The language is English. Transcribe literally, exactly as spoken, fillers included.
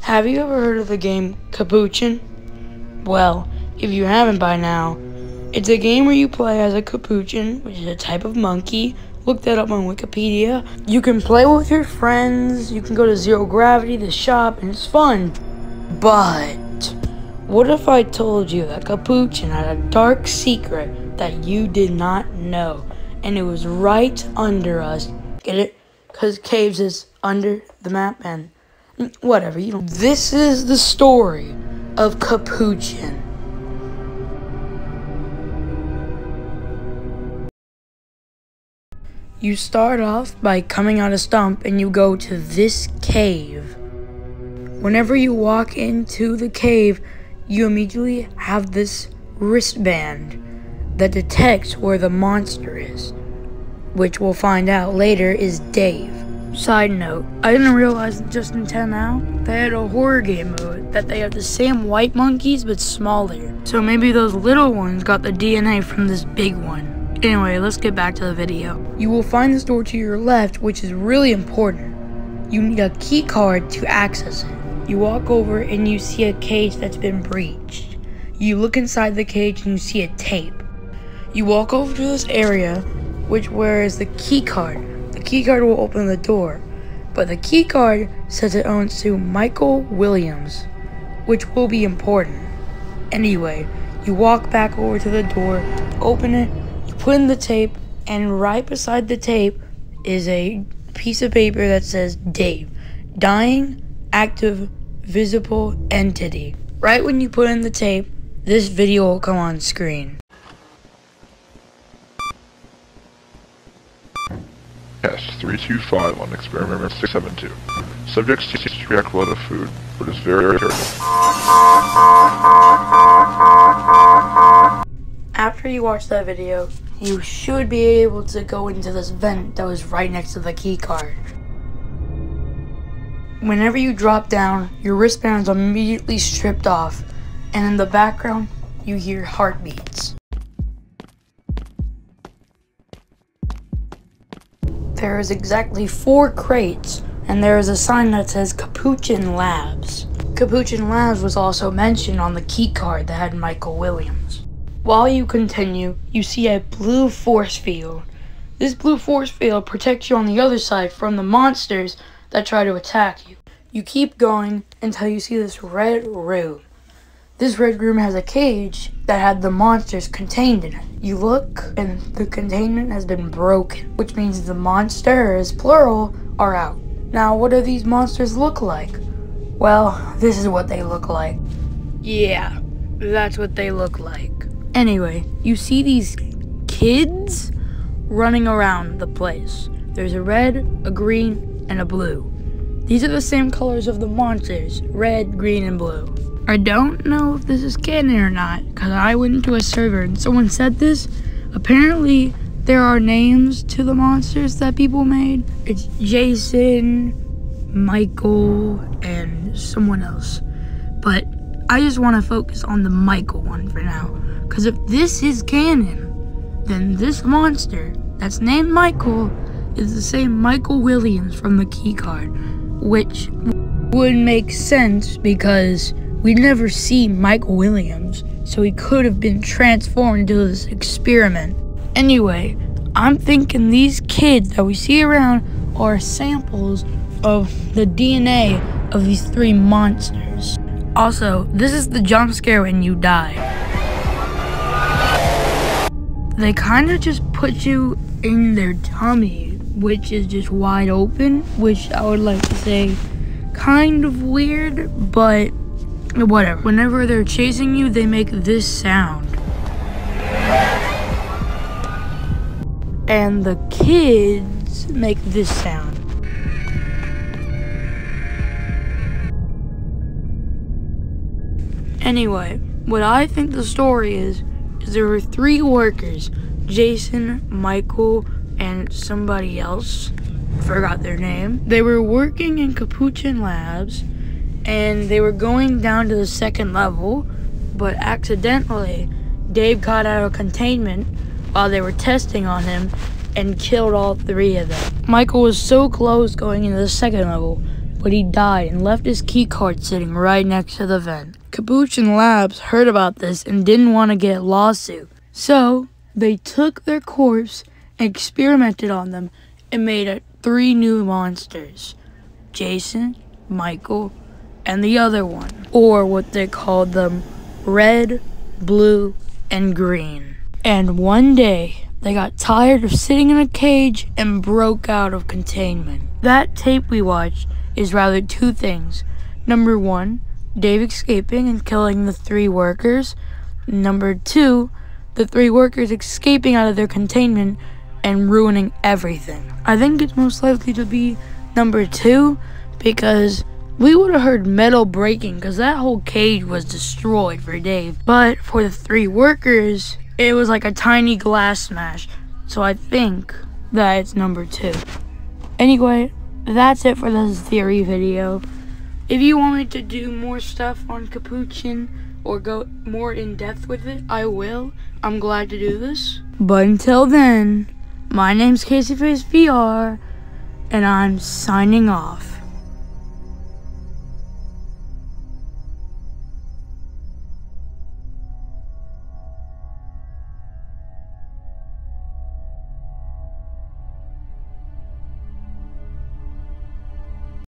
Have you ever heard of the game Capuchin? Well, if you haven't by now, it's a game where you play as a capuchin, which is a type of monkey. Look that up on Wikipedia. You can play with your friends, you can go to Zero Gravity, the shop, and it's fun. But what if I told you that Capuchin had a dark secret that you did not know, and it was right under us? Get it? Because caves is under the map, and whatever, you know. This is the story of Capuchin. You start off by coming out a stump and you go to this cave. Whenever you walk into the cave, you immediately have this wristband that detects where the monster is, which we'll find out later is Dave. Side note, I didn't realize just until now they had a horror game mode that they have the same white monkeys but smaller. So maybe those little ones got the D N A from this big one. Anyway, let's get back to the video. You will find this door to your left, which is really important. You need a key card to access it. You walk over and you see a cage that's been breached. You look inside the cage and you see a tape. You walk over to this area, which where is the key card. The key card will open the door, but the key card says it owns to Michael Williams, which will be important. Anyway, you walk back over to the door, open it, put in the tape, and right beside the tape is a piece of paper that says Dave, dying, active, visible entity. Right when you put in the tape, this video will come on screen. Yes, three two five on experiment six seven two. Subject seems to react well to food, but is very irritable. After you watch that video, you should be able to go into this vent that was right next to the key card. Whenever you drop down, your wristband is immediately stripped off, and in the background, you hear heartbeats. There is exactly four crates, and there is a sign that says Capuchin Labs. Capuchin Labs was also mentioned on the key card that had Michael Williams. While you continue, you see a blue force field. This blue force field protects you on the other side from the monsters that try to attack you. You keep going until you see this red room. This red room has a cage that had the monsters contained in it. You look and the containment has been broken, which means the monsters, plural, are out. Now, what do these monsters look like? Well, this is what they look like. Yeah, that's what they look like. Anyway, you see these kids running around the place. There's a red, a green, and a blue. These are the same colors of the monsters, red, green, and blue. I don't know if this is canon or not, because I went into a server and someone said this. Apparently, there are names to the monsters that people made. It's Jason, Michael, and someone else. But I just want to focus on the Michael one for now. Because if this is canon, then this monster that's named Michael is the same Michael Williams from the key card, which would make sense because we never see Michael Williams, so he could have been transformed into this experiment. Anyway, I'm thinking these kids that we see around are samples of the D N A of these three monsters. Also, this is the jump scare when you die. They kind of just put you in their tummy, which is just wide open, which I would like to say kind of weird, but whatever. Whenever they're chasing you, they make this sound. And the kids make this sound. Anyway, what I think the story is, is there were three workers, Jason, Michael, and somebody else, forgot their name. They were working in Capuchin Labs, and they were going down to the second level, but accidentally, Dave got out of containment while they were testing on him and killed all three of them. Michael was so close going into the second level, but he died and left his keycard sitting right next to the vent. Capuchin Labs heard about this and didn't want to get a lawsuit. So, they took their corpse, experimented on them, and made it three new monsters. Jason, Michael, and the other one. Or what they called them, Red, Blue, and Green. And one day, they got tired of sitting in a cage and broke out of containment. That tape we watched is rather two things. Number one, Dave escaping and killing the three workers. Number two, the three workers escaping out of their containment and ruining everything. I think it's most likely to be number two because we would have heard metal breaking because that whole cage was destroyed for Dave. But for the three workers, it was like a tiny glass smash. So I think that it's number two. Anyway, that's it for this theory video. If you want me to do more stuff on Capuchin or go more in depth with it, I will. I'm glad to do this. But until then, my name's Casey Face V R, and I'm signing off.